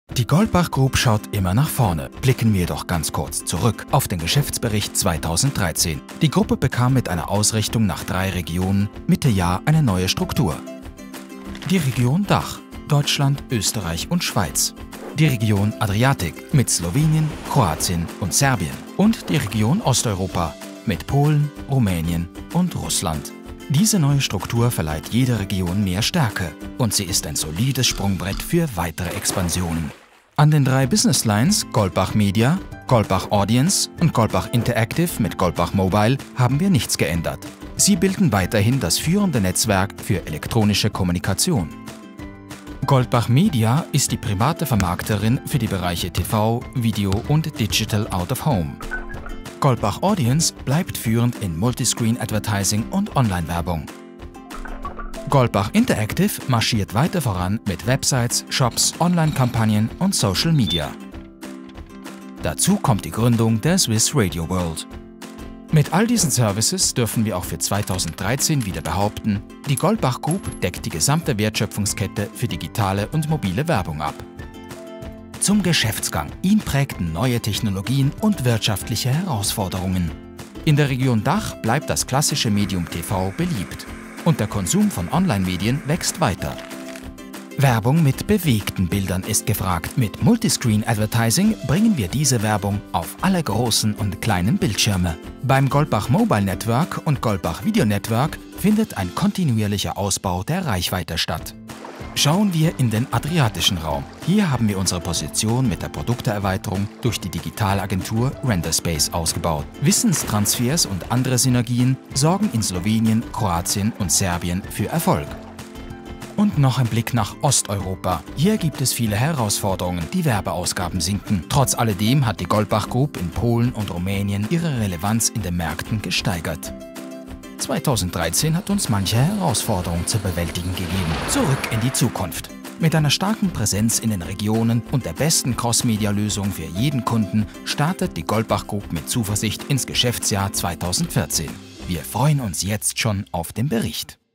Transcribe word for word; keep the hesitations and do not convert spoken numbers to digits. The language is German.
Die Goldbach Group schaut immer nach vorne. Blicken wir doch ganz kurz zurück auf den Geschäftsbericht zweitausenddreizehn. Die Gruppe bekam mit einer Ausrichtung nach drei Regionen Mitte Jahr eine neue Struktur. Die Region Dach, Deutschland, Österreich und Schweiz. Die Region Adriatik mit Slowenien, Kroatien und Serbien. Und die Region Osteuropa mit Polen, Rumänien und Russland. Diese neue Struktur verleiht jeder Region mehr Stärke und sie ist ein solides Sprungbrett für weitere Expansionen. An den drei Business Lines Goldbach Media, Goldbach Audience und Goldbach Interactive mit Goldbach Mobile haben wir nichts geändert. Sie bilden weiterhin das führende Netzwerk für elektronische Kommunikation. Goldbach Media ist die private Vermarkterin für die Bereiche T V, Video und Digital Out of Home. Goldbach Audience bleibt führend in Multiscreen Advertising und Online-Werbung. Goldbach Interactive marschiert weiter voran mit Websites, Shops, Online-Kampagnen und Social Media. Dazu kommt die Gründung der Swiss Radio World. Mit all diesen Services dürfen wir auch für zweitausenddreizehn wieder behaupten, die Goldbach Group deckt die gesamte Wertschöpfungskette für digitale und mobile Werbung ab. Zum Geschäftsgang. Ihn prägten neue Technologien und wirtschaftliche Herausforderungen. In der Region Dach bleibt das klassische Medium T V beliebt und der Konsum von Online-Medien wächst weiter. Werbung mit bewegten Bildern ist gefragt. Mit Multiscreen Advertising bringen wir diese Werbung auf alle großen und kleinen Bildschirme. Beim Goldbach Mobile Network und Goldbach Video Network findet ein kontinuierlicher Ausbau der Reichweite statt. Schauen wir in den adriatischen Raum. Hier haben wir unsere Position mit der Produkteerweiterung durch die Digitalagentur Renderspace ausgebaut. Wissenstransfers und andere Synergien sorgen in Slowenien, Kroatien und Serbien für Erfolg. Und noch ein Blick nach Osteuropa. Hier gibt es viele Herausforderungen, die Werbeausgaben sinken. Trotz alledem hat die Goldbach Group in Polen und Rumänien ihre Relevanz in den Märkten gesteigert. zweitausenddreizehn hat uns manche Herausforderungen zu bewältigen gegeben. Zurück in die Zukunft. Mit einer starken Präsenz in den Regionen und der besten Cross-Media-Lösung für jeden Kunden startet die Goldbach Group mit Zuversicht ins Geschäftsjahr zweitausendvierzehn. Wir freuen uns jetzt schon auf den Bericht.